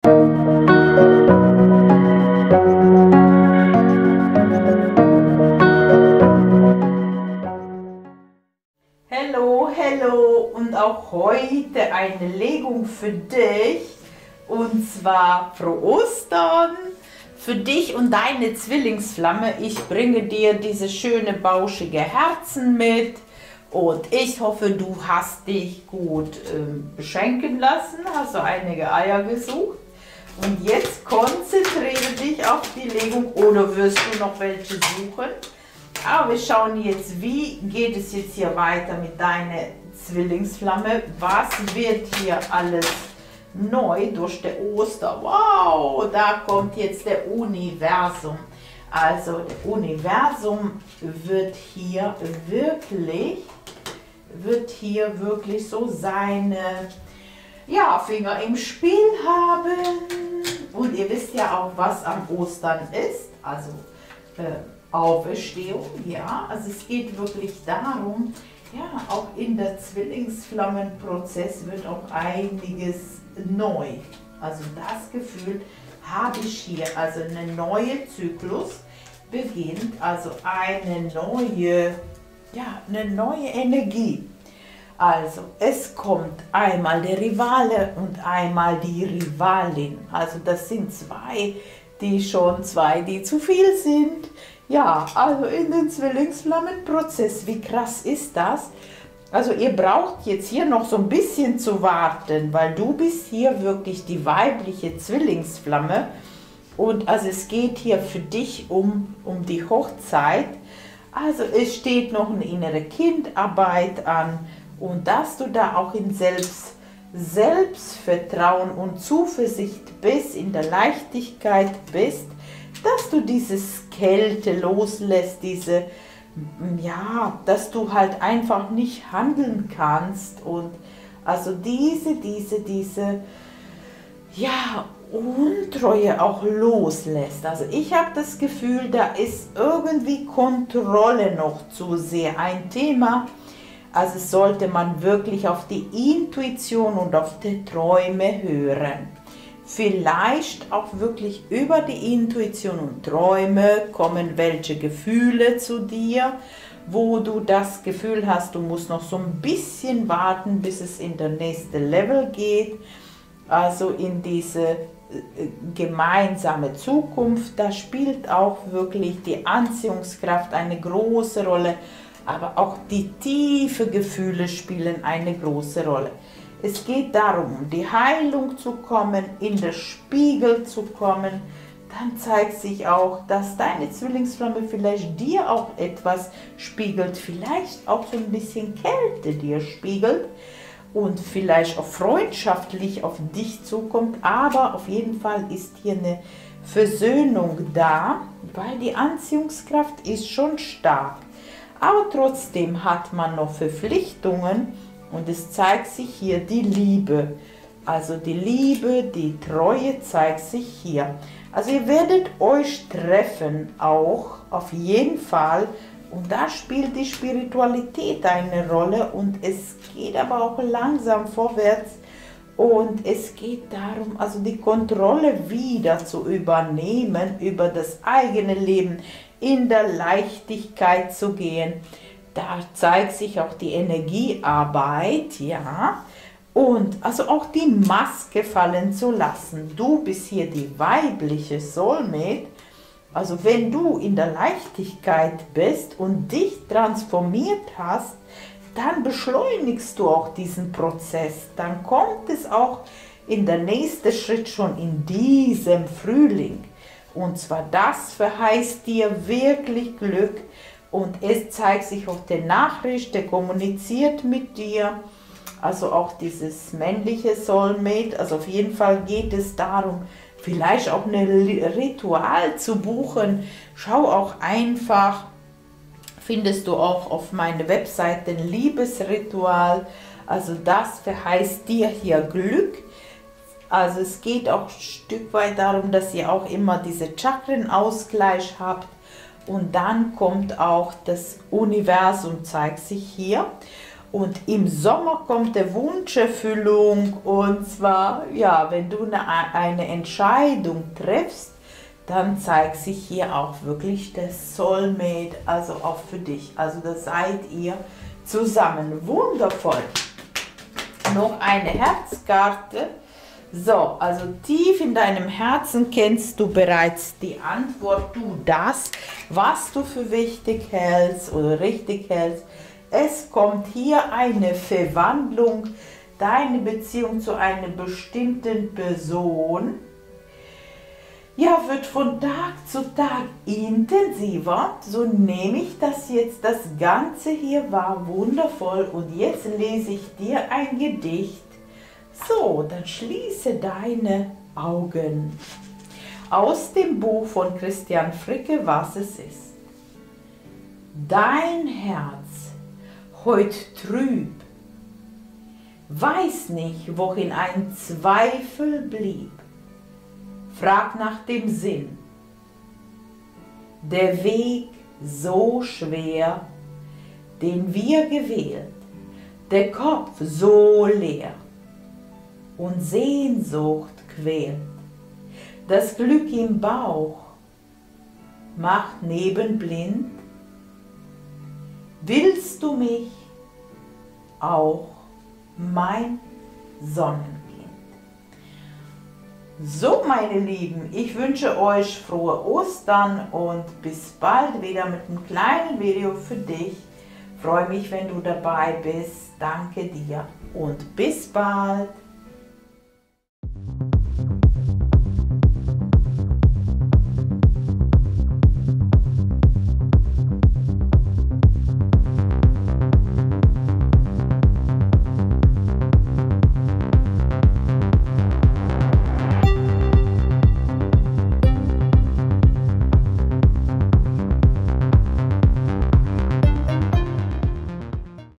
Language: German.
Hallo, hallo und auch heute eine Legung für dich und zwar frohe Ostern für dich und deine Zwillingsflamme. Ich bringe dir diese schöne bauschige Herzen mit und ich hoffe, du hast dich gut beschenken lassen, hast du einige Eier gesucht und jetzt konzentriere dich auf die Legung oder wirst du noch welche suchen. Aber wir schauen jetzt, wie geht es jetzt hier weiter mit deiner Zwillingsflamme. Was wird hier alles neu durch der Oster? Wow, da kommt jetzt der Universum. Also der Universum wird hier wirklich so seine Finger im Spiel haben. Und ihr wisst ja auch, was am Ostern ist. Also Auferstehung, ja, also es geht wirklich darum, ja, auch in der Zwillingsflammenprozess wird auch einiges neu. Also das Gefühl habe ich hier, also eine neue Zyklus beginnt, also eine neue Energie. Also es kommt einmal der Rivale und einmal die Rivalin, also das sind zwei, die zu viel sind. Ja, also in den Zwillingsflammenprozess, wie krass ist das? Also ihr braucht jetzt hier noch so ein bisschen zu warten, weil du bist hier wirklich die weibliche Zwillingsflamme. Und also es geht hier für dich um die Hochzeit. Also es steht noch eine innere Kindarbeit an und dass du da auch in Selbstvertrauen und Zuversicht bist, in der Leichtigkeit bist, dass du dieses Kälte loslässt, dass du halt einfach nicht handeln kannst und also diese Untreue auch loslässt. Also ich habe das Gefühl, da ist irgendwie Kontrolle noch zu sehr ein Thema. Also sollte man wirklich auf die Intuition und auf die Träume hören. Vielleicht auch wirklich über die Intuition und Träume kommen welche Gefühle zu dir, wo du das Gefühl hast, du musst noch so ein bisschen warten, bis es in der nächste Level geht. Also in diese gemeinsame Zukunft, da spielt auch wirklich die Anziehungskraft eine große Rolle, aber auch die tiefen Gefühle spielen eine große Rolle. Es geht darum, um die Heilung zu kommen, in den Spiegel zu kommen. Dann zeigt sich auch, dass deine Zwillingsflamme vielleicht dir auch etwas spiegelt, vielleicht auch so ein bisschen Kälte dir spiegelt und vielleicht auch freundschaftlich auf dich zukommt. Aber auf jeden Fall ist hier eine Versöhnung da, weil die Anziehungskraft ist schon stark. Aber trotzdem hat man noch Verpflichtungen. Und es zeigt sich hier die Liebe, also die Liebe, die Treue zeigt sich hier. Also ihr werdet euch treffen, auch auf jeden Fall. Und da spielt die Spiritualität eine Rolle und es geht aber auch langsam vorwärts. Und es geht darum, also die Kontrolle wieder zu übernehmen, über das eigene Leben, in der Leichtigkeit zu gehen. Da zeigt sich auch die Energiearbeit, ja, und also auch die Maske fallen zu lassen. Du bist hier die weibliche Soulmate, also wenn du in der Leichtigkeit bist und dich transformiert hast, dann beschleunigst du auch diesen Prozess. Dann kommt es auch in der nächsten Schritt schon in diesem Frühling. Und zwar das verheißt dir wirklich Glück. Und es zeigt sich auf der Nachricht, der kommuniziert mit dir, also auch dieses männliche Soulmate, also auf jeden Fall geht es darum, vielleicht auch ein Ritual zu buchen. Schau auch einfach, findest du auch auf meiner Webseite ein Liebesritual, also das verheißt dir hier Glück. Also es geht auch ein Stück weit darum, dass ihr auch immer diese Chakrenausgleich habt. Und dann kommt auch das Universum, zeigt sich hier. Und im Sommer kommt der Wunscherfüllung, und zwar, ja, wenn du eine Entscheidung triffst, dann zeigt sich hier auch wirklich der Soulmate, also auch für dich. Also da seid ihr zusammen. Wundervoll. Noch eine Herzkarte. So, also tief in deinem Herzen kennst du bereits die Antwort. Tu das, was du für wichtig hältst oder richtig hältst. Es kommt hier eine Verwandlung, deine Beziehung zu einer bestimmten Person, ja, wird von Tag zu Tag intensiver. So nehme ich das jetzt. Das Ganze hier war wundervoll und jetzt lese ich dir ein Gedicht. So, dann schließe deine Augen. Aus dem Buch von Christian Fricke, Was es ist. Dein Herz, heut trüb, weiß nicht, wohin ein Zweifel blieb. Frag nach dem Sinn. Der Weg so schwer, den wir gewählt, der Kopf so leer und Sehnsucht quält. Das Glück im Bauch macht nebenblind. Willst du mich auch, mein Sonnenkind? So, meine Lieben, ich wünsche euch frohe Ostern und bis bald wieder mit einem kleinen Video für dich. Freue mich, wenn du dabei bist. Danke dir und bis bald.